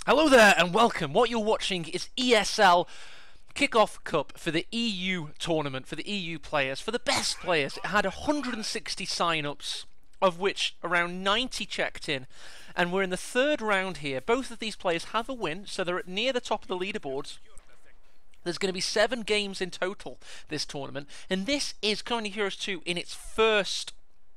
Hello there and welcome. What you're watching is ESL Kickoff Cup for the EU tournament, for the EU players, for the best players. It had 160 sign-ups, of which around 90 checked in, and we're in the third round here. Both of these players have a win, so they're near the top of the leaderboards. There's going to be 7 games in total this tournament, and this is Common Heroes 2 in its first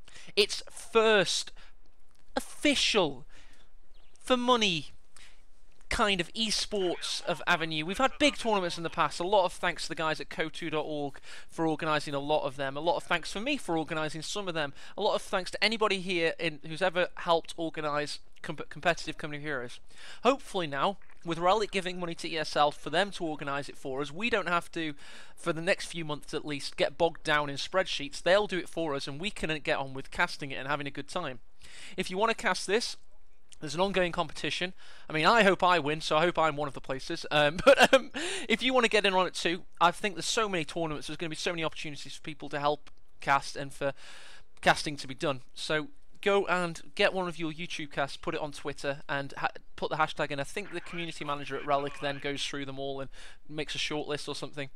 official for money kind of esports of avenue. We've had big tournaments in the past. A lot of thanks to the guys at co2.org for organising a lot of them. A lot of thanks for me for organising some of them. A lot of thanks to anybody here who's ever helped organise competitive Company of Heroes. Hopefully now, with Relic giving money to ESL for them to organise it for us, we don't have to, for the next few months at least, get bogged down in spreadsheets. They'll do it for us and we can get on with casting it and having a good time. If you want to cast this, there's an ongoing competition. I mean, I hope I win, so I hope I'm one of the places. But if you want to get in on it too, I think there's so many tournaments, there's going to be so many opportunities for people to help cast and for casting to be done. So go and get one of your YouTube casts, put it on Twitter, and put the hashtag in. I think the community manager at Relic then goes through them all and makes a shortlist or something.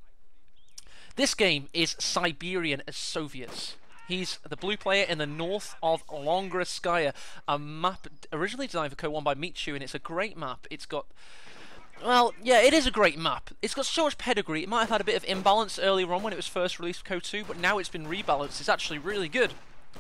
This game is Siberian as Soviets. He's the blue player in the north of Longroskaya, a map originally designed for Co1 by Michu, and it's a great map. It's got, well, yeah, it is a great map. It's got so much pedigree. It might have had a bit of imbalance earlier on when it was first released for Co2, but now it's been rebalanced. It's actually really good.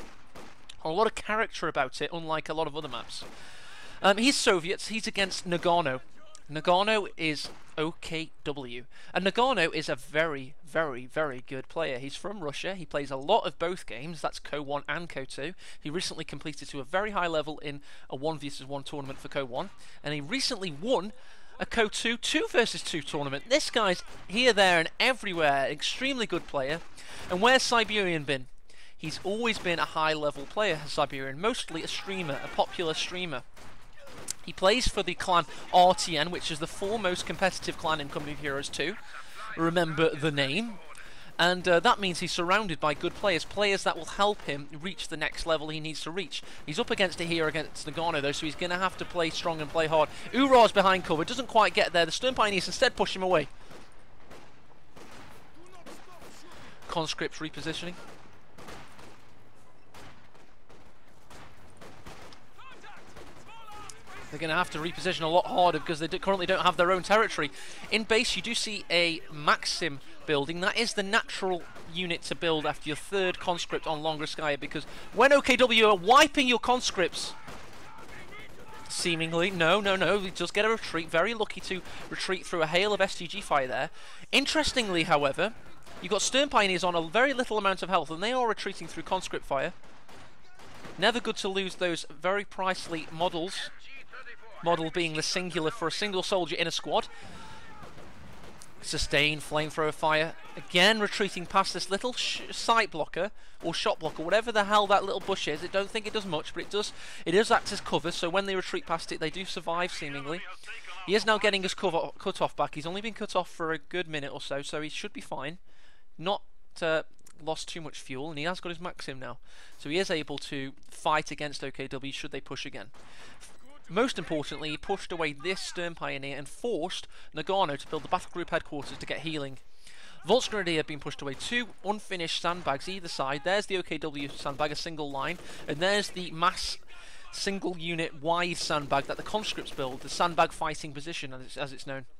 A lot of character about it, unlike a lot of other maps. He's Soviets. He's against Nagano. Nagano is OKW. And Nagano is a very, very, very good player. He's from Russia. He plays a lot of both games. That's Co1 and Co2. He recently completed to a very high level in a 1v1 tournament for Co1. And he recently won a Co2 2v2 tournament. This guy's here, there, and everywhere. Extremely good player. And where's Siberian been? He's always been a high-level player, Siberian. Mostly a streamer, a popular streamer. He plays for the clan RTN, which is the foremost competitive clan in Company of Heroes 2. Remember the name. And that means he's surrounded by good players, players that will help him reach the next level he needs to reach. He's up against it here against Nagano, though, so he's going to have to play strong and play hard. Urar's behind cover, doesn't quite get there. The Stern Pioneers instead push him away. Conscripts repositioning. They're going to have to reposition a lot harder because they currently don't have their own territory. In base, you do see a Maxim building. That is the natural unit to build after your third conscript on Longroskaya, because when OKW are wiping your conscripts, seemingly, no, he does get a retreat. Very lucky to retreat through a hail of STG fire there. Interestingly, however, you've got Stern Pioneers on a very little amount of health, and they are retreating through conscript fire. Never good to lose those very pricely models. Model being the singular for a single soldier in a squad. Sustain, flamethrower fire. Again, retreating past this little sight blocker or shot blocker, whatever the hell that little bush is. I don't think it does much, but it does act as cover, so when they retreat past it, they do survive, seemingly. He is now getting his cut off back. He's only been cut off for a good minute or so, so he should be fine. Not lost too much fuel, and he has got his Maxim now. So he is able to fight against OKW should they push again. Most importantly, he pushed away this Stern Pioneer and forced Nagano to build the battle group headquarters to get healing. Volksgrenadier have been pushed away. 2 unfinished sandbags either side. There's the OKW sandbag, a single line, and there's the mass single unit wide sandbag that the conscripts build, the sandbag fighting position as it's known.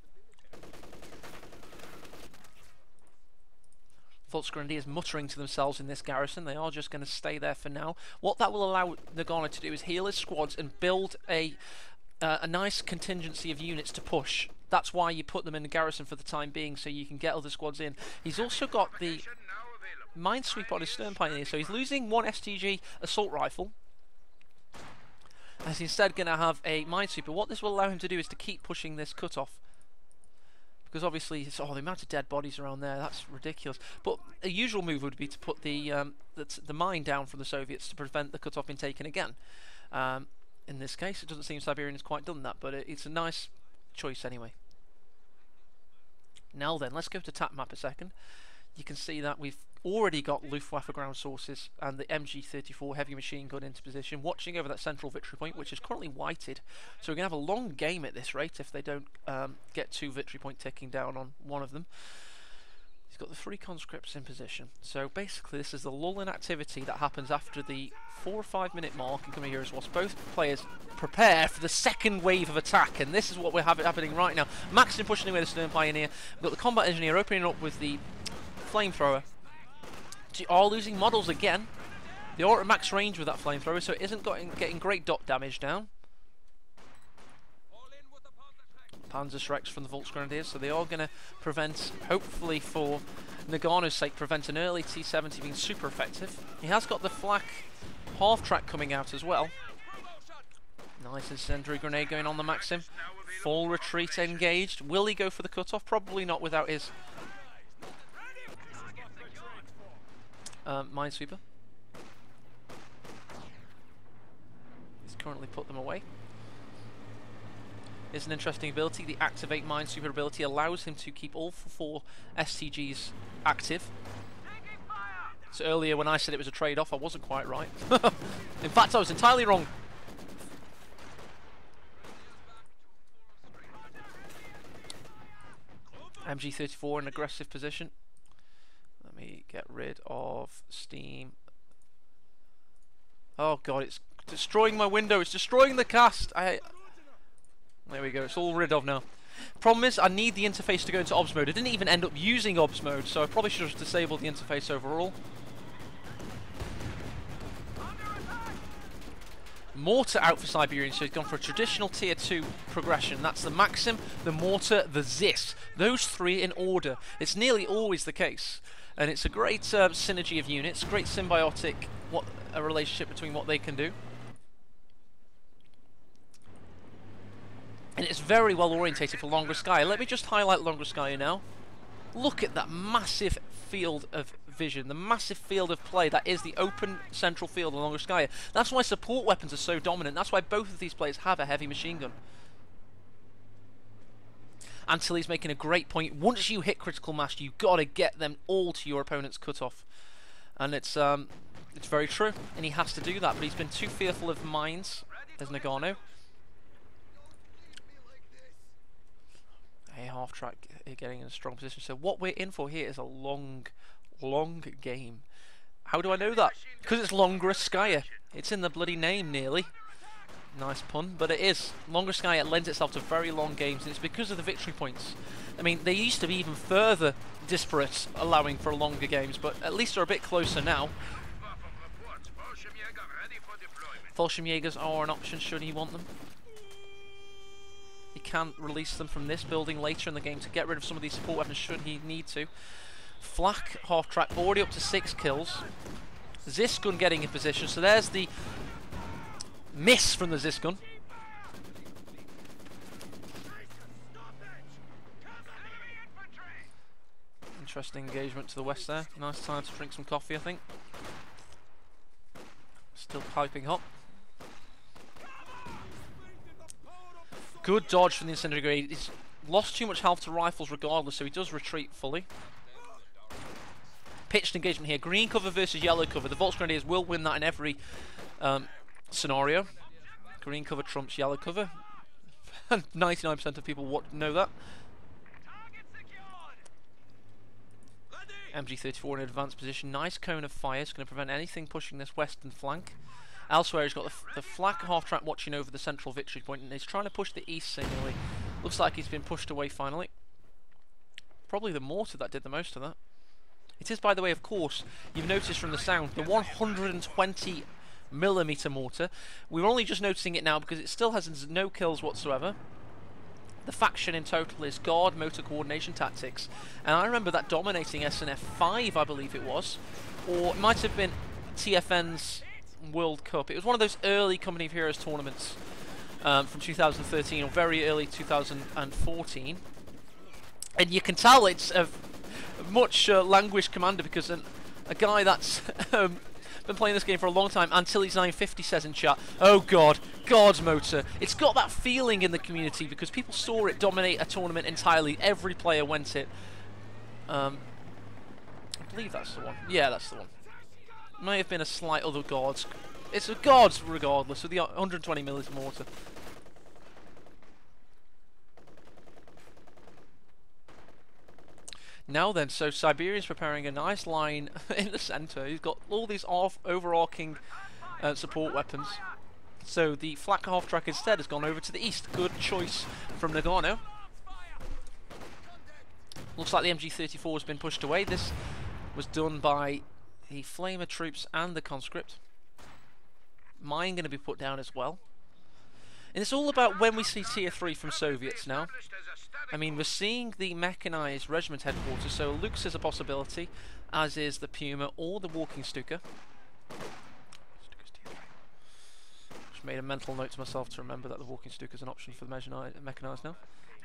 Volksgrenadiers muttering to themselves in this garrison. They are just going to stay there for now. What that will allow Nagano to do is heal his squads and build a nice contingency of units to push. That's why you put them in the garrison for the time being, so you can get other squads in. He's also got the Minesweeper on his Stern Pioneer, so he's losing 1 STG assault rifle, as he's instead going to have a Minesweeper. What this will allow him to do is to keep pushing this cutoff. Because obviously, the amount of dead bodies around there, that's ridiculous. But a usual move would be to put the mine down from the Soviets to prevent the cutoff being taken again. In this case, it doesn't seem Siberian has quite done that, but it's a nice choice anyway. Now then, let's go to tap map a second. you can see that we've already got Luftwaffe ground sources and the MG34 heavy machine gun into position, watching over that central victory point, which is currently whited. So we're going to have a long game at this rate if they don't get 2 victory point ticking down on one of them. He's got the 3 conscripts in position. So basically this is the lull in activity that happens after the 4 or 5 minute mark in Coming Heroes, whilst both players prepare for the second wave of attack, and this is what we're happening right now. Maxim pushing away the Stern Pioneer. We've got the Combat Engineer opening up with the Flamethrower. They are losing models again. They are at max range with that Flamethrower, so it isn't getting great dot damage down. Panzerschrecks from the Volksgrenadiers, so they are going to prevent, hopefully for Nagano's sake, prevent an early T-70 being super effective. He has got the flak half-track coming out as well. Nice incendiary grenade going on the Maxim. Full retreat engaged. Will he go for the cutoff? Probably not without his Minesweeper. He's currently put them away. Is an interesting ability. The Activate Minesweeper ability allows him to keep all 4 STGs active. So earlier when I said it was a trade-off, I wasn't quite right. In fact, I was entirely wrong. MG34 in aggressive position. Let me get rid of Steam. Oh god, it's destroying my window. It's destroying the cast. There we go. It's all rid of now. Problem is, I need the interface to go into OBS mode. I didn't even end up using OBS mode, so I probably should have disabled the interface overall. Mortar out for Siberian, so he's gone for a traditional tier 2 progression. That's the Maxim, the Mortar, the Zis. Those 3 in order. It's nearly always the case. And it's a great synergy of units, great symbiotic a relationship between what they can do. And it's very well orientated for Longoskaya. Let me just highlight Longoskaya now. Look at that massive field of vision, the massive field of play that is the open central field of Longoskaya. That's why support weapons are so dominant. That's why both of these players have a heavy machine gun. Antilles making a great point. Once you hit critical mass, you've got to get them all to your opponent's cutoff. And it's very true, and he has to do that, but he's been too fearful of mines. There's Nagano. A half-track getting in a strong position. So what we're in for here is a long game. How do I know that? Because it's Longoskaya. It's in the bloody name, nearly. Nice pun, but it is. Longoskaya lends itself to very long games, and it's because of the victory points. I mean, they used to be even further disparate, allowing for longer games, but at least they're a bit closer now. Fallschirmjägers are an option should he want them. He can release them from this building later in the game to get rid of some of these support weapons should he need to. Flak half-track already up to 6 kills. Zisgun getting in position, so there's the miss from the Zisgun. Interesting engagement to the west there. Nice time to drink some coffee, I think. Still piping hot. Good dodge from the incendiary grenade. He's lost too much health to rifles regardless, so he does retreat fully. Pitched engagement here. Green cover versus yellow cover. The Volksgrenadiers will win that in every scenario. Green cover trumps yellow cover. 99% of people know that. MG34 in advanced position. Nice cone of fire. It's going to prevent anything pushing this western flank. Elsewhere, he's got the flak half-track watching over the central victory point, and he's trying to push the east seemingly. Looks like he's been pushed away finally. Probably the mortar that did the most of that. It is, by the way, of course, you've noticed from the sound, the 120mm mortar. We're only just noticing it now because it still has no kills whatsoever. The faction in total is Guard Motor Coordination Tactics, and I remember that dominating SNF 5, I believe it was, or it might have been TFN's World Cup. It was one of those early Company of Heroes tournaments from 2013 or very early 2014, and you can tell it's a much languished commander because a guy that's been playing this game for a long time, Antilles 950 says in chat, oh god, God's Motor. It's got that feeling in the community because people saw it dominate a tournament entirely. Every player went it. believe that's the one. Yeah, that's the one. May have been a slight other guards. It's a guards regardless with the 120mm mortar. Now then, so Siberian's preparing a nice line in the centre. He's got all these overarching support weapons. So the flak half-track instead has gone over to the east. Good choice from Nagano. Looks like the MG34 has been pushed away. This was done by the Flamer troops and the conscript. Mine going to be put down as well. And it's all about when we see tier 3 from Soviets now. I mean, we're seeing the mechanized regiment headquarters, so Luke's is a possibility, as is the Puma or the Walking Stuka. Just made a mental note to myself to remember that the Walking Stuka is an option for the mechanized now.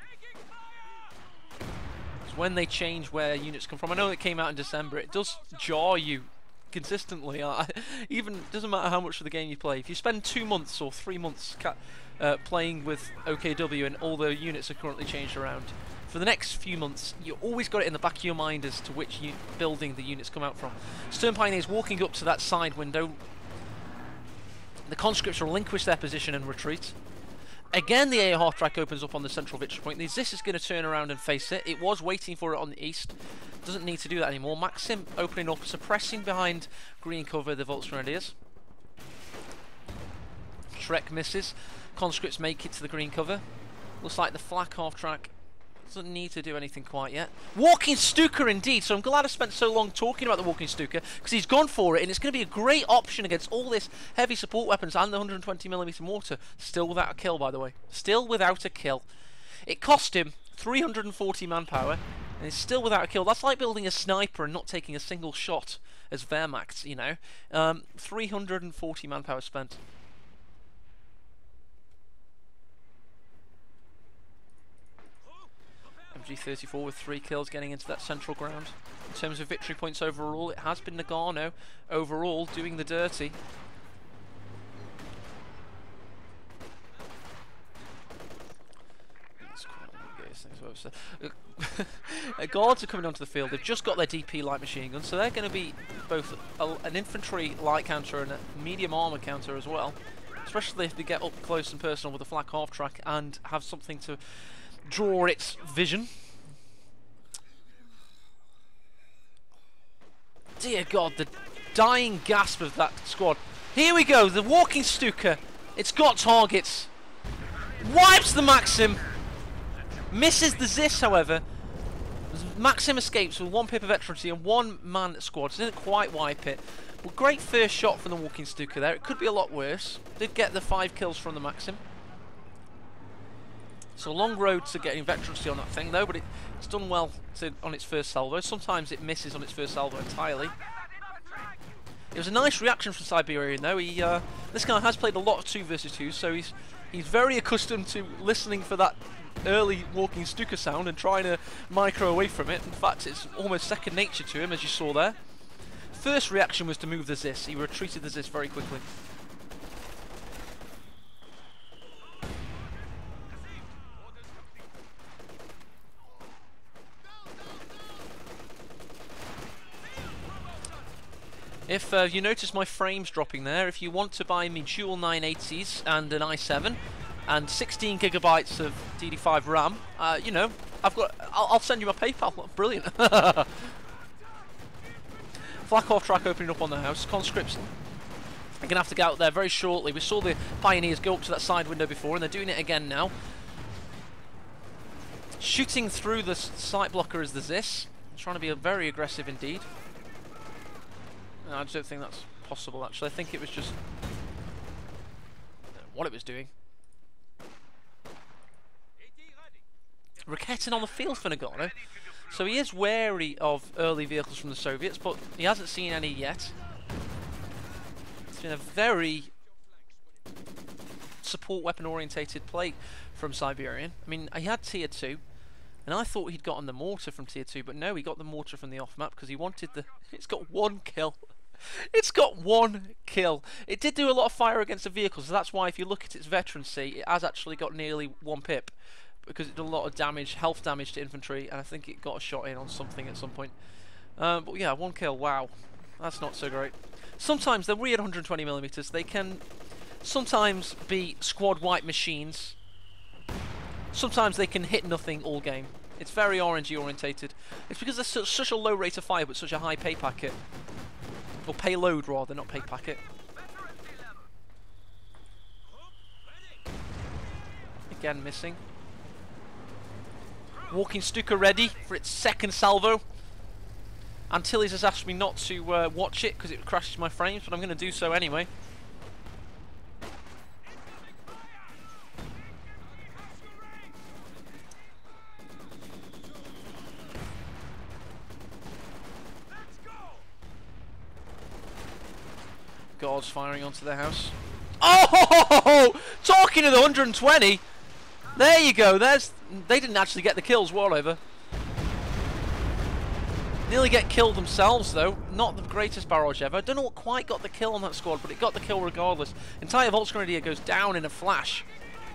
It's when they change where units come from. I know it came out in December. It does jar you consistently. Even doesn't matter how much of the game you play. If you spend 2 months or 3 months playing with OKW and all the units are currently changed around, for the next few months you always got it in the back of your mind as to which building the units come out from. Stern Pioneers walking up to that side window. The conscripts relinquish their position and retreat. Again, the AR half-track opens up on the central victory point. This is going to turn around and face it. It was waiting for it on the east. Doesn't need to do that anymore. Maxim opening up, suppressing behind green cover the Volksgrenadiers. Shrek misses. Conscripts make it to the green cover. Looks like the flak half-track doesn't need to do anything quite yet. Walking Stuka indeed, so I'm glad I spent so long talking about the Walking Stuka, because he's gone for it, and it's going to be a great option against all this heavy support weapons and the 120mm mortar. Still without a kill, by the way. Still without a kill. It cost him 340 manpower, and he's still without a kill. That's like building a sniper and not taking a single shot as Wehrmacht, you know. 340 manpower spent. MG34 with 3 kills getting into that central ground. In terms of victory points overall, it has been Nagano overall doing the dirty. Guards are coming onto the field. They've just got their DP light machine guns, so they're going to be both an infantry light counter and a medium armor counter as well, especially if they get up close and personal with the flak half track and have something to draw its vision. Dear God, the dying gasp of that squad. Here we go, the Walking Stuka. It's got targets. Wipes the Maxim. Misses the Zis, however. Maxim escapes with 1 pip of veterancy and 1 man squad, so didn't quite wipe it. Well, great first shot from the Walking Stuka there. It could be a lot worse. Did get the 5 kills from the Maxim. It's a long road to getting veterancy on that thing though, but it's done well on its first salvo. Sometimes it misses on its first salvo entirely. It was a nice reaction from Siberian though. This guy has played a lot of 2 versus 2, so he's very accustomed to listening for that early Walking Stuka sound and trying to micro away from it. In fact, it's almost second nature to him, as you saw there. First reaction was to move the Zis. He retreated the Zis very quickly. If you notice my frames dropping there, if you want to buy me dual 980s and an i7 and 16 gigabytes of DD5 RAM, you know, I'll send you my PayPal. Brilliant. Flak off track opening up on the house. Conscripts are going to have to get out there very shortly. We saw the Pioneers go up to that side window before, and they're doing it again now. Shooting through the sight blocker is the Zis. Trying to be very aggressive indeed. No, I just don't think that's possible, actually. I think it was just what it was doing. Raketin on the field for Nagano. So he is wary of early vehicles from the Soviets, but he hasn't seen any yet. It's been a very support weapon orientated play from Siberian. I mean, he had tier 2, and I thought he'd gotten the mortar from tier 2, but no, he got the mortar from the off map because he wanted the... It's got 1 kill. It's got 1 kill. It did do a lot of fire against the vehicles, so that's why if you look at its veterancy, it has actually got nearly 1 pip, because it did a lot of damage, health damage to infantry, and I think it got a shot in on something at some point. But yeah, 1 kill, wow. That's not so great. Sometimes the weird 120mm, they can sometimes be squad wipe machines. Sometimes they can hit nothing all game. It's very RNG orientated. It's because there's such a low rate of fire but such a high pay packet. Or payload rather, not pay packet. Again missing. Walking Stuka ready for its second salvo. Antilles has asked me not to watch it because it crashes my frames, but I'm going to do so anyway. Guards firing onto their house. Oh! Talking of the 120! There you go. They didn't actually get the kills, Warlover. Nearly get killed themselves, though. Not the greatest barrage ever. I don't know what quite got the kill on that squad, but it got the kill regardless. Entire Volksgrenadier goes down in a flash.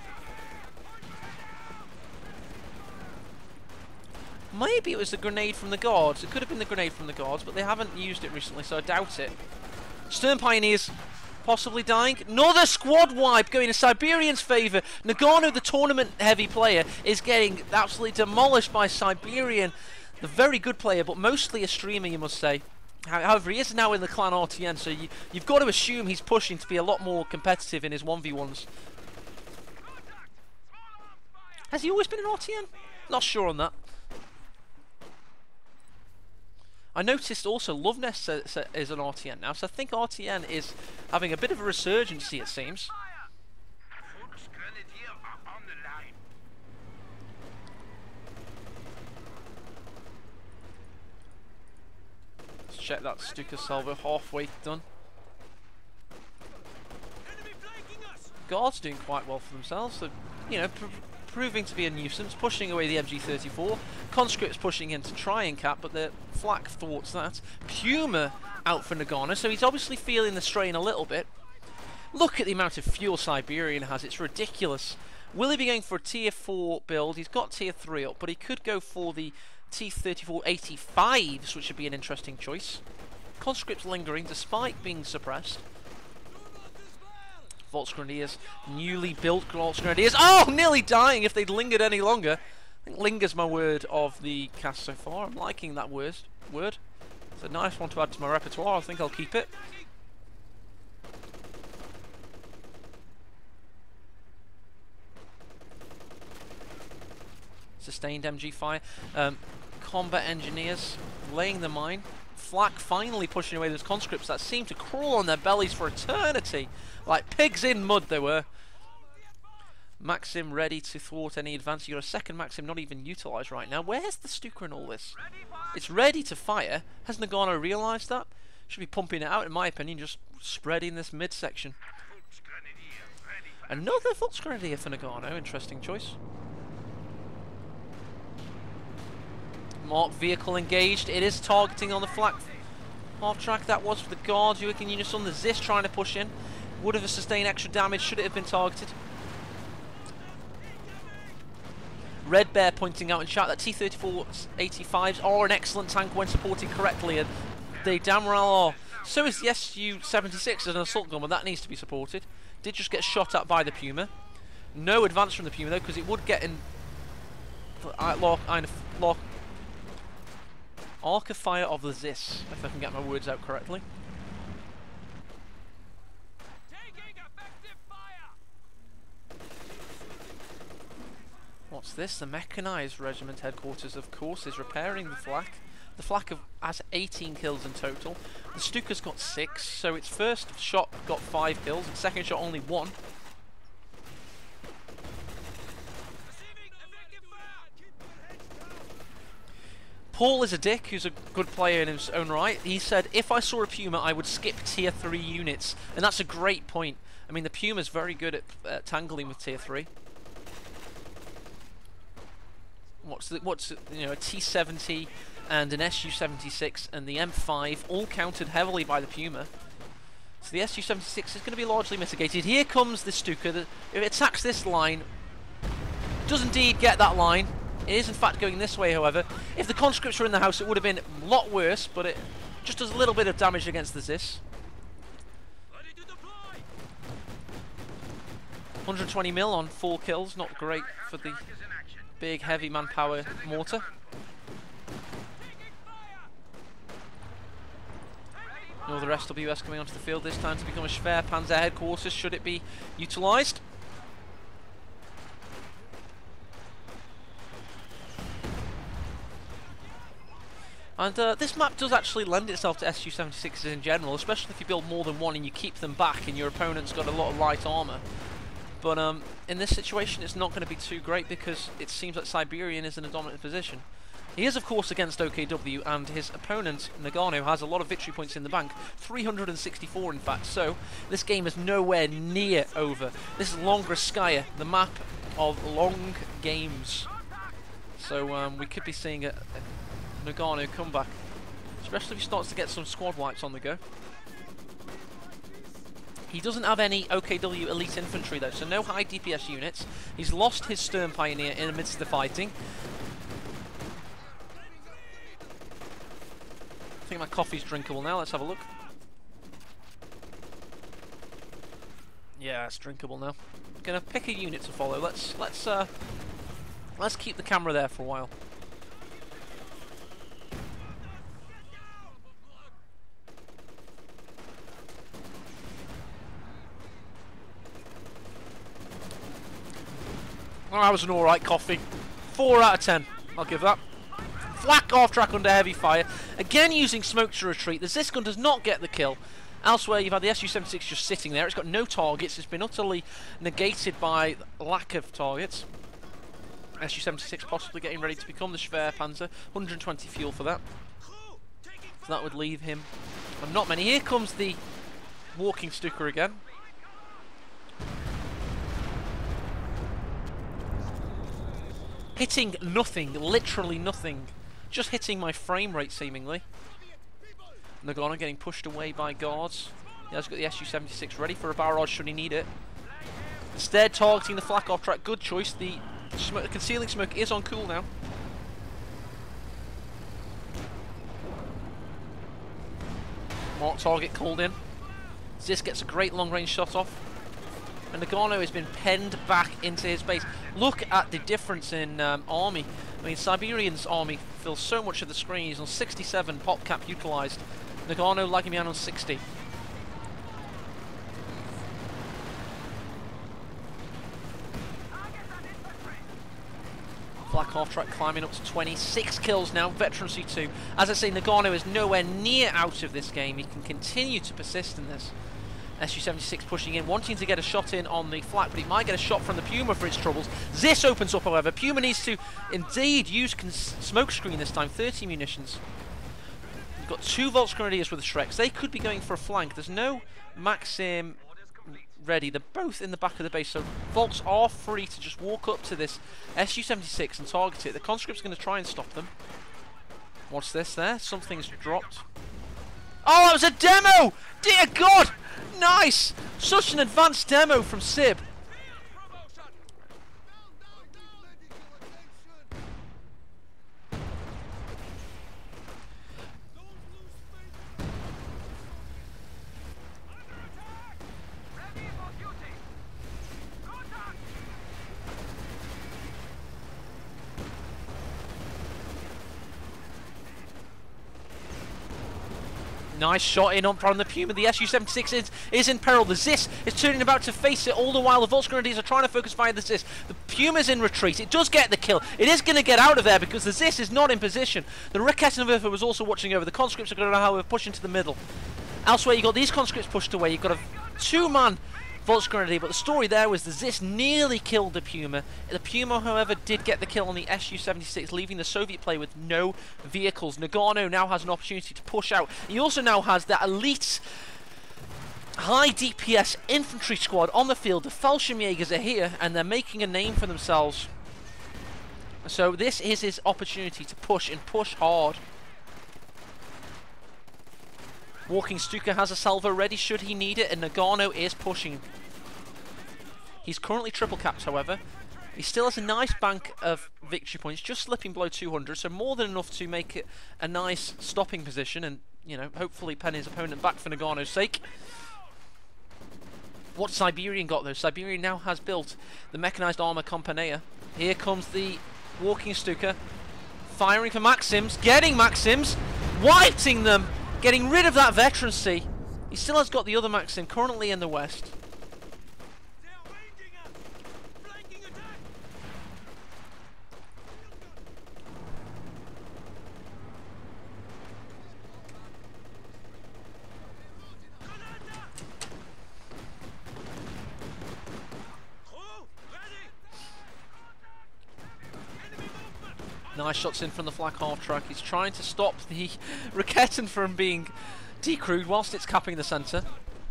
Maybe it was the grenade from the guards. It could have been the grenade from the guards, but they haven't used it recently, so I doubt it. Stern Pioneers possibly dying. Another squad wipe going in Siberian's favour. Nagano, the tournament heavy player, is getting absolutely demolished by Siberian. The very good player, but mostly a streamer, you must say. However, he is now in the clan RTN, so you've got to assume he's pushing to be a lot more competitive in his 1v1s. Has he always been an RTN? Not sure on that. I noticed also Loveness is an RTN now, so I think RTN is having a bit of a resurgency, it seems. Let's check that Stuka salvo, halfway done. Guards doing quite well for themselves, so, you know, proving to be a nuisance, pushing away the MG34. Conscript's pushing in to try and cap, but the flak thwarts that. Puma out for Nagano, so he's obviously feeling the strain a little bit. Look at the amount of fuel Siberian has, it's ridiculous. Will he be going for a tier 4 build? He's got tier 3 up, but he could go for the T-34-85s, which would be an interesting choice. Conscript's lingering despite being suppressed. Volksgrenadiers, newly built Volksgrenadiers. Oh, nearly dying if they'd lingered any longer. I think linger's my word of the cast so far. I'm liking that word. It's a nice one to add to my repertoire. I think I'll keep it. Sustained MG fire. Combat engineers laying the mine. Flak finally pushing away those conscripts that seem to crawl on their bellies for eternity. Like pigs in mud they were. Maxim ready to thwart any advance. You got a second Maxim not even utilised right now. Where's the Stuka in all this? It's ready to fire. Has Nagano realised that? Should be pumping it out in my opinion, just spreading this midsection. Another Volksgrenadier for Nagano, interesting choice. Mark vehicle engaged. It is targeting on the flak. Half track that was for the guards. Joachim Units on the Zis trying to push in. Would have sustained extra damage should it have been targeted. Red Bear pointing out in chat that T-34-85s are an excellent tank when supported correctly, and they damn well are. So is the Su-76 as an assault gun, but that needs to be supported. Did just get shot at by the Puma. No advance from the Puma though, because it would get in arc of fire of the Zis, if I can get my words out correctly. What's this? The Mechanized Regiment headquarters, of course, is repairing the flak. The flak has 18 kills in total. The Stuka's got 6, so its first shot got 5 kills, its second shot only 1. Paul is a dick, who's a good player in his own right. He said, if I saw a Puma, I would skip tier 3 units. And that's a great point. I mean, the Puma's very good at tangling with tier 3. What's you know, a T-70 and an Su-76 and the M5 all countered heavily by the Puma. So the Su-76 is going to be largely mitigated. Here comes the Stuka. If it attacks this line, does indeed get that line. It is in fact going this way, however. If the conscripts were in the house, it would have been a lot worse, but it just does a little bit of damage against the Zis. 120 mil on 4 kills, not great for the big heavy manpower mortar. Another SWS coming onto the field this time to become a Schwerpanzer headquarters, should it be utilised. And this map does actually lend itself to Su-76s in general, especially if you build more than one and you keep them back and your opponent's got a lot of light armour. But in this situation it's not going to be too great because it seems like Siberian is in a dominant position. He is of course against OKW, and his opponent Nagano has a lot of victory points in the bank, 364 in fact, so this game is nowhere near over. This is Longraskaya, the map of long games. So we could be seeing a Nagano comeback, especially if he starts to get some squad wipes on the go. He doesn't have any OKW elite infantry though, so no high DPS units. He's lost his Stern Pioneer in the midst of the fighting. I think my coffee's drinkable now. Let's have a look. Yeah, it's drinkable now. Gonna pick a unit to follow. Let's keep the camera there for a while. Oh, that was an alright coffee. 4 out of 10. I'll give that. Flak off track under heavy fire. Again using smoke to retreat. The Zis gun does not get the kill. Elsewhere you've had the Su-76 just sitting there. It's got no targets. It's been utterly negated by lack of targets. Su-76 possibly getting ready to become the Schwerpanzer. 120 fuel for that. So that would leave him with not many. Here comes the walking Stuka again. Hitting nothing, literally nothing. Just hitting my frame rate, seemingly. Nagano getting pushed away by guards. He has got the Su-76 ready for a barrage should he need it. Instead, targeting the flak off track. Good choice. The concealing smoke is on cooldown. Mark target called in. Zis gets a great long range shot off. And Nagano has been penned back into his base. Look at the difference in army. I mean, Siberian's army fills so much of the screen. He's on 67 pop cap utilised. Nagano lagging behind on 60. Flak half track climbing up to 26 kills now. Veteran C2. As I say, Nagano is nowhere near out of this game. He can continue to persist in this. Su-76 pushing in, wanting to get a shot in on the flak, but he might get a shot from the Puma for its troubles. Zis opens up, however. Puma needs to indeed use smoke screen this time. 30 munitions. We've got 2 Volksgrenadiers with the Shreks. They could be going for a flank. There's no Maxim ready. They're both in the back of the base, so Volks are free to just walk up to this Su-76 and target it. The conscript's going to try and stop them. What's this there? Something's dropped. Oh, that was a demo! Dear God! Nice! Such an advanced demo from Sib. Nice shot in on from the Puma. The Su-76 is in peril. The Zis is turning about to face it, all the while the Volksgrenadiers are trying to focus fire the Zis. The Puma's in retreat. It does get the kill. It is going to get out of there because the Zis is not in position. The Rakettenwerfer was also watching over. The conscripts are going to know how to push into the middle. Elsewhere, you've got these conscripts pushed away. You've got a 2-man Volksgrenadier, but the story there was the Zis nearly killed the Puma. The Puma, however, did get the kill on the Su-76, leaving the Soviet player with no vehicles. Nagano now has an opportunity to push out. He also now has that elite high DPS infantry squad on the field. The Fallschirmjägers are here, and they're making a name for themselves. So this is his opportunity to push, and push hard. Walking Stuka has a salvo ready should he need it, and Nagano is pushing. He's currently triple capped, however. He still has a nice bank of victory points, just slipping below 200, so more than enough to make it a nice stopping position and, you know, hopefully pen his opponent back for Nagano's sake. What Siberian got though? Siberian now has built the mechanized armor Kompanija. Here comes the walking Stuka, firing for Maxims, getting Maxims, wiping them, getting rid of that veterancy. He still has got the other Maxim currently in the west. Nice shots in from the flak half track. He's trying to stop the Raketin from being decrewed whilst it's capping the centre.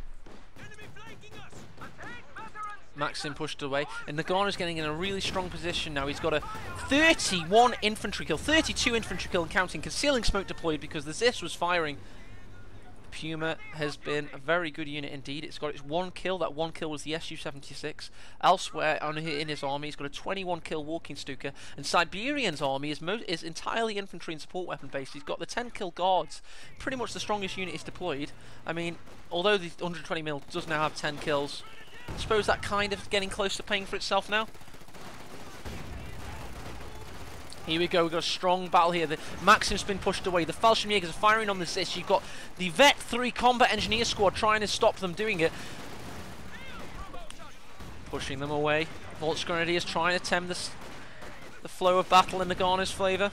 Maxim pushed away, and Nagano's getting in a really strong position now. He's got a 31 infantry kill, 32 infantry kill and counting, concealing smoke deployed because the Zis was firing. Puma has been a very good unit indeed. It's got its 1 kill. That 1 kill was the Su-76. Elsewhere in his army, he's got a 21 kill walking Stuka. And Siberian's army is entirely infantry and support weapon based. He's got the 10 kill guards. Pretty much the strongest unit he's deployed. I mean, although the 120mm does now have 10 kills, I suppose that kind of getting close to paying for itself now. Here we go, we've got a strong battle here. The Maxim's been pushed away. The Fallschirmjägers are firing on the Zis. You've got the Vet 3 Combat Engineer Squad trying to stop them doing it. Pushing them away. Volksgrenadiers trying to tempt the flow of battle in Nagano's favour.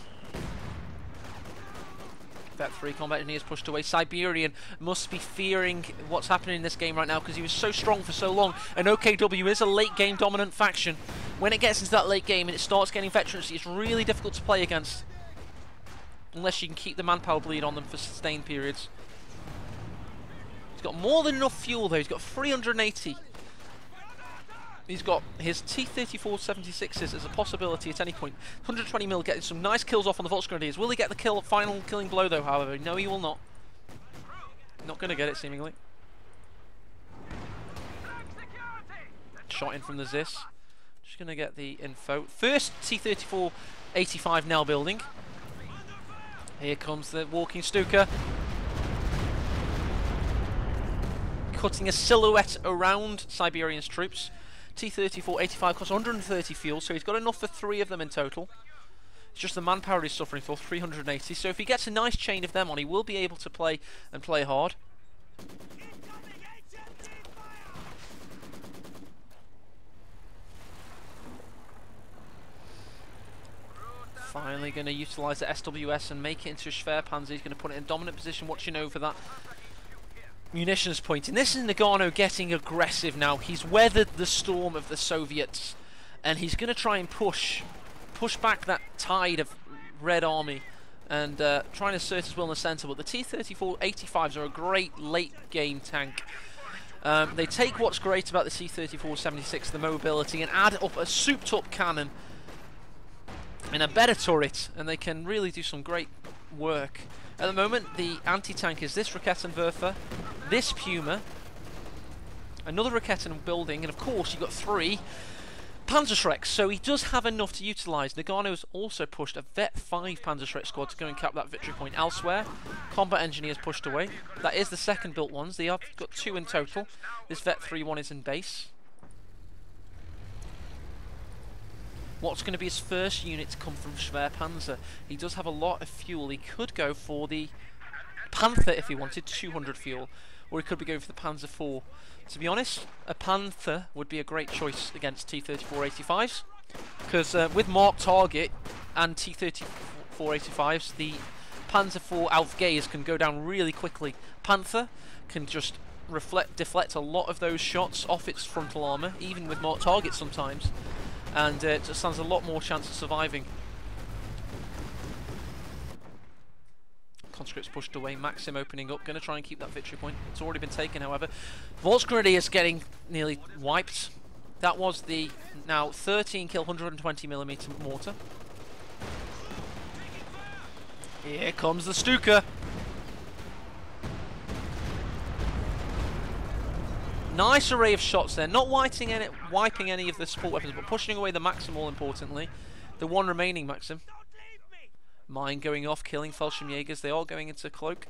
Vet 3 Combat Engineers pushed away. Siberian must be fearing what's happening in this game right now because he was so strong for so long. And OKW is a late game dominant faction. When it gets into that late game and it starts getting veterancy, it's really difficult to play against. Unless you can keep the manpower bleed on them for sustained periods. He's got more than enough fuel though. He's got 380. He's got his T-34 76s as a possibility at any point. 120mm getting some nice kills off on the Volksgrenadiers. Will he get the final killing blow though, however? No, he will not. Not going to get it, seemingly. Shot in from the Zis. Just going to get the info. First T-34 85 now building. Here comes the walking Stuka. Cutting a silhouette around Siberian's troops. T-34 85 costs 130 fuel, so he's got enough for 3 of them in total. It's just the manpower he's suffering for, 380. So if he gets a nice chain of them on, he will be able to play hard. Finally going to utilise the SWS and make it into a Schwerpanzer. He's going to put it in dominant position, watching over that munitions point. And this is Nagano getting aggressive now. He's weathered the storm of the Soviets, and he's going to try and push back that tide of Red Army and trying to assert his will in the centre. But the T-34 85s are a great late game tank. They take what's great about the T-34 76, the mobility, and add up a souped up cannon and a better turret, and they can really do some great work. At the moment, the anti-tank is this Raketenwerfer, this Puma, another Raketen building, and of course you've got 3 Panzerschrecks, so he does have enough to utilise. Nagano's also pushed a Vet 5 Panzerschreck squad to go and cap that victory point elsewhere. Combat Engineers pushed away. That is the second built ones. They have got 2 in total. This Vet 3 one is in base. What's going to be his first unit to come from Schwerpanzer? He does have a lot of fuel. He could go for the Panther if he wanted, 200 fuel, or he could be going for the Panzer IV. To be honest, a Panther would be a great choice against T-34 85s, because with marked target and T-34 85s, the Panzer IV Aufgaze can go down really quickly. Panther can just deflect a lot of those shots off its frontal armour, even with marked targets sometimes, and it just stands a lot more chance of surviving. Conscripts pushed away, Maxim opening up, going to try and keep that victory point. It's already been taken, however. Volksgrenadiers getting nearly wiped. That was the now 13 kill 120mm mortar. Here comes the Stuka. Nice array of shots there. Not wiping any of the support weapons, but pushing away the Maxim, all importantly. The one remaining Maxim. Mine going off, killing Fallschirmjägers. They are going into Cloak.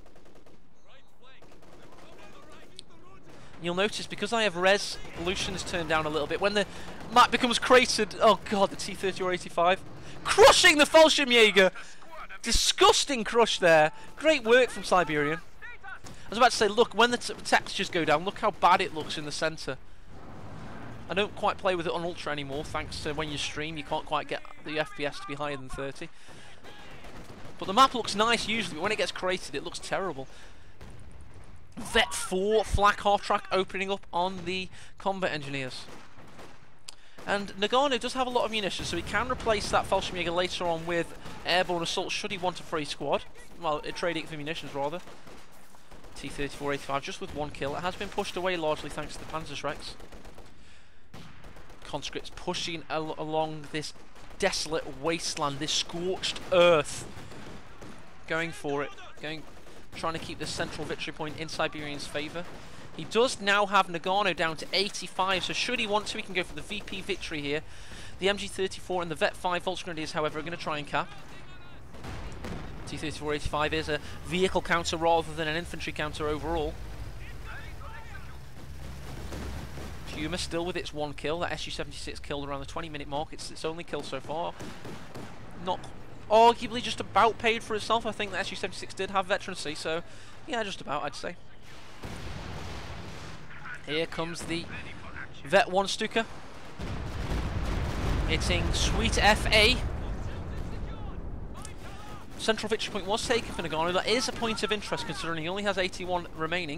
You'll notice, because I have resolutions turned down a little bit, when the map becomes cratered... Oh god, the T-30 or 85. Crushing the Fallschirmjäger! Disgusting crush there. Great work from Siberian. I was about to say, look, when the textures go down, look how bad it looks in the centre. I don't quite play with it on Ultra anymore, thanks to when you stream, you can't quite get the FPS to be higher than 30. But the map looks nice usually, but when it gets created, it looks terrible. Vet 4 flak half-track opening up on the combat engineers. And Nagano does have a lot of munitions, so he can replace that Fallschirmjäger later on with airborne assault should he want a free squad. Well, trading it for munitions rather. T-34-85 just with 1 kill. It has been pushed away largely thanks to the Panzerschrecks. Conscripts pushing along this desolate wasteland, this scorched earth. Going for it. Trying to keep the central victory point in Siberian's favour. He does now have Nagano down to 85, so should he want to, he can go for the VP victory here. The MG34 and the Vet 5 Volksgrenadiers, however, are going to try and cap. T-34-85 is a vehicle counter rather than an infantry counter overall. Puma still with its 1 kill. That Su-76 killed around the 20-minute mark. It's its only kill so far. Not arguably just about paid for itself. I think the Su-76 did have veterancy, so yeah, just about, I'd say. Here comes the Vet 1 Stuka. Hitting Sweet FA. Central victory point was taken for Nagano. That is a point of interest considering he only has 81 remaining.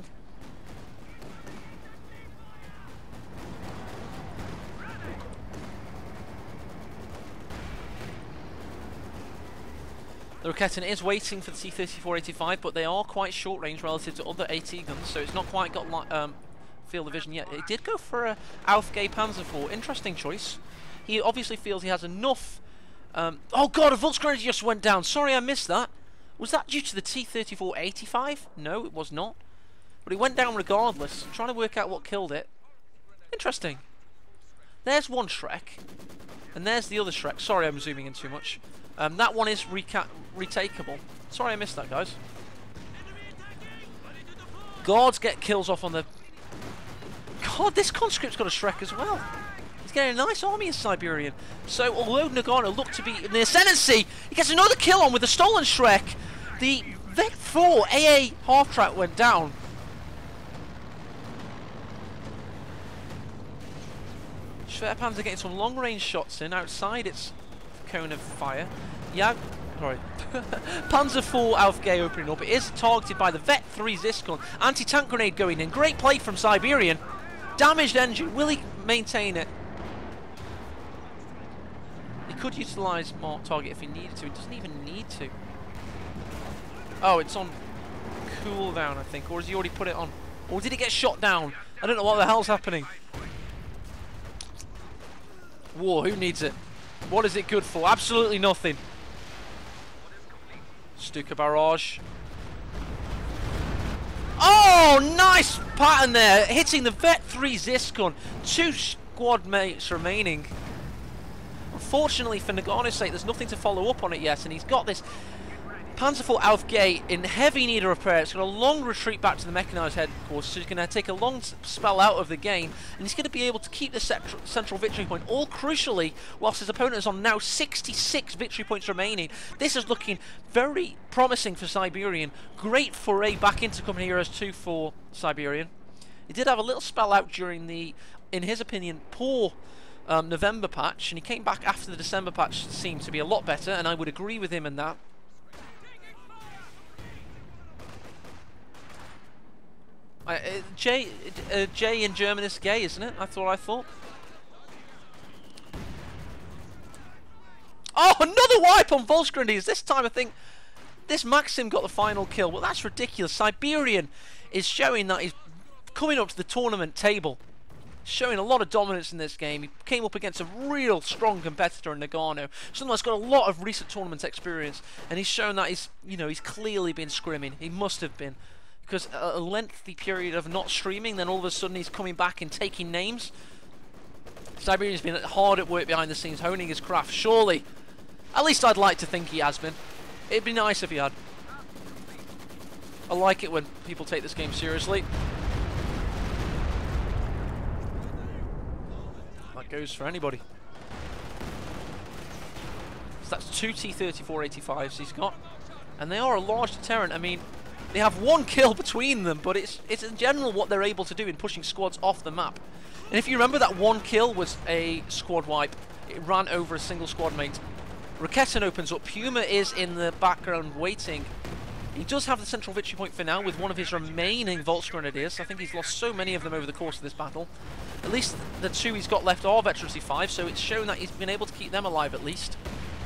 The Raketen is waiting for the T-34-85, but they are quite short range relative to other AT guns, so it's not quite got field of vision yet. It did go for a Aufgeh Panzer IV. Interesting choice. He obviously feels he has enough. Oh god, a Volksgrenadier just went down. Sorry, I missed that. Was that due to the T-34-85? No, it was not. But it went down regardless. I'm trying to work out what killed it. Interesting. There's one Shrek. And there's the other Shrek. Sorry, I'm zooming in too much. That one is retakeable. Sorry, I missed that, guys. Guards get kills off on the... God, this conscript's got a Shrek as well. He's getting a nice army in Siberian. So, although Nagano looked to be in the ascendancy, he gets another kill on with the stolen Shrek. The Vet 4 AA half-track went down. Schwerpanzer getting some long-range shots in outside its cone of fire. Yeah, sorry. Panzer IV Aufgeh opening up. It is targeted by the Vet 3 Ziscon. Anti-tank grenade going in. Great play from Siberian. Damaged engine. Will he maintain it? He could utilise mark target if he needed to. He doesn't even need to. Oh, it's on cooldown, I think. Or has he already put it on? Or did it get shot down? I don't know what the hell's happening. War, who needs it? What is it good for? Absolutely nothing. Stuka barrage. Oh, nice pattern there. Hitting the Vet 3 Ziscon. 2 squad mates remaining. Unfortunately for Nagano's sake, there's nothing to follow up on it yet, and he's got this Panzer IV Aufgeh in heavy need of repair. It's got a long retreat back to the mechanised headquarters, so he's going to take a long spell out of the game, and he's going to be able to keep the central victory point, all crucially, whilst his opponent is on now 66 victory points remaining. This is looking very promising for Siberian. Great foray back into Company Heroes 2 for Siberian. He did have a little spell out during the, in his opinion, poor November patch, and he came back after the December patch seemed to be a lot better, and I would agree with him in that. J in German is gay, isn't it? That's what I thought. Oh, another wipe on Volksgrenadiers. This time I think this Maxim got the final kill. Well, that's ridiculous. Siberian is showing that he's coming up to the tournament table. Showing a lot of dominance in this game. He came up against a real strong competitor in Nagano. Someone that's got a lot of recent tournament experience. And he's shown that he's, you know, he's clearly been scrimming. He must have been. because a lengthy period of not streaming, then all of a sudden he's coming back and taking names. Siberian's been hard at work behind the scenes, honing his craft, surely. At least I'd like to think he has been. It'd be nice if he had. I like it when people take this game seriously. That goes for anybody. So that's 2 T-34-85s he's got. And they are a large deterrent. I mean, they have 1 kill between them, but it's in general what they're able to do in pushing squads off the map. And if you remember, that 1 kill was a squad wipe. It ran over a single squad mate. Raketin opens up. Puma is in the background waiting. He does have the central victory point for now with one of his remaining Volks Grenadiers. I think he's lost so many of them over the course of this battle. At least the 2 he's got left are Veterancy 5, so it's shown that he's been able to keep them alive at least.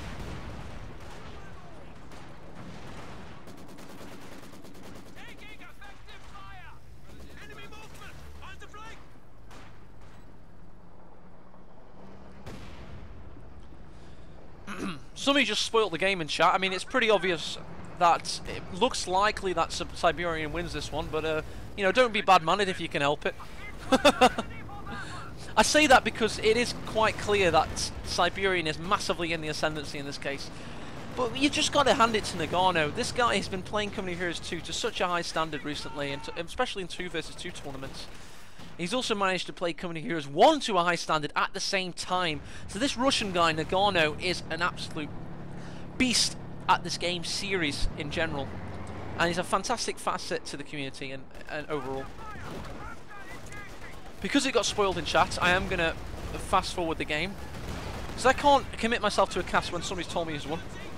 Somebody just spoiled the game in chat. I mean, it's pretty obvious that it looks likely that Siberian wins this one, but you know, don't be bad-mannered if you can help it. I say that because it is quite clear that Siberian is massively in the ascendancy in this case. But you've just got to hand it to Nagano. This guy has been playing Company of Heroes 2 to such a high standard recently, and especially in 2 versus 2 tournaments. He's also managed to play Company of Heroes 1 to a high standard at the same time. So this Russian guy, Nagano, is an absolute beast at this game series in general. And he's a fantastic facet to the community and overall. Because it got spoiled in chat, I am going to fast forward the game. Because I can't commit myself to a cast when somebody's told me he's won.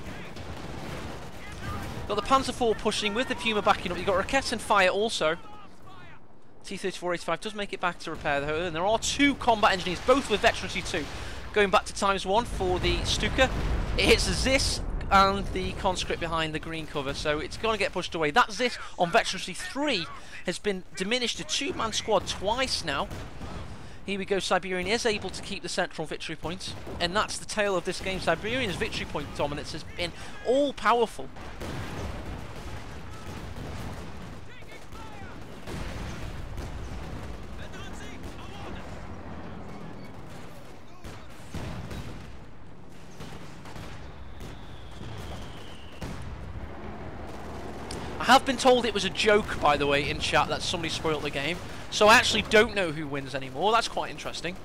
Got the Panzer IV pushing with the Puma backing up. You've got Raketin Fire also. T-34-85 does make it back to repair though, and there are 2 combat engineers, both with Veterancy 2. Going back to ×1 for the Stuka. It hits the Zis and the Conscript behind the green cover, so it's going to get pushed away. That Zis on Veterancy 3 has been diminished to 2-man squad twice now. Here we go, Siberian is able to keep the central victory point, and that's the tale of this game. Siberian's victory point dominance has been all-powerful. I have been told it was a joke, by the way, in chat that somebody spoiled the game. So I actually don't know who wins anymore. That's quite interesting.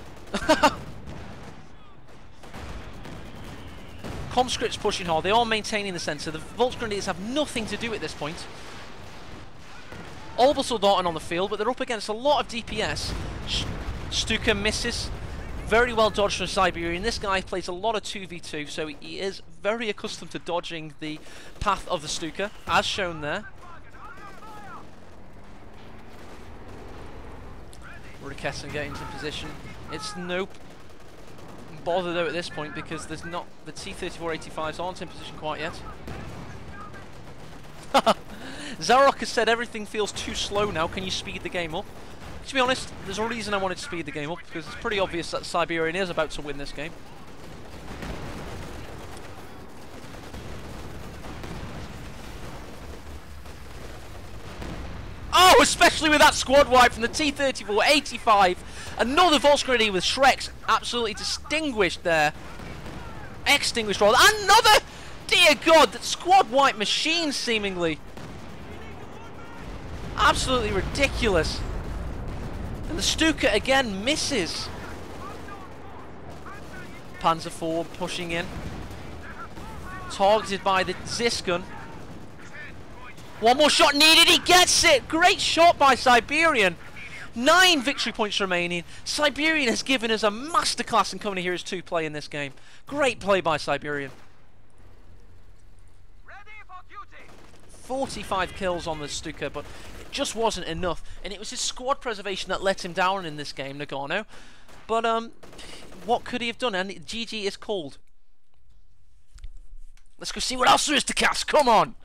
Conscript's pushing hard. They are maintaining the centre. The Volks Grenadiers have nothing to do at this point. All Soldaten on the field, but they're up against a lot of DPS. Stuka misses. Very well dodged from Siberian. This guy plays a lot of 2v2, so he is very accustomed to dodging the path of the Stuka, as shown there. Raketin getting into position. It's no bother though at this point because there's not the T-34-85s aren't in position quite yet. Zarok has said everything feels too slow now. Can you speed the game up? To be honest, there's a reason I wanted to speed the game up, because it's pretty obvious that Siberian is about to win this game. Oh, especially with that squad wipe from the T-34-85. Another Volks Grenadier with Shreks absolutely distinguished there. Extinguished rather. Another! Dear God, that squad wipe machine seemingly. Absolutely ridiculous. And the Stuka again misses. Panzer IV pushing in. Targeted by the Zisgun. One more shot needed, he gets it! Great shot by Siberian. 9 victory points remaining. Siberian has given us a masterclass in Company of Heroes 2 play in this game. Great play by Siberian. 45 kills on the Stuka, but it just wasn't enough. And it was his squad preservation that let him down in this game, Nagano. But what could he have done? And GG is called. Let's go see what else there is to cast. Come on!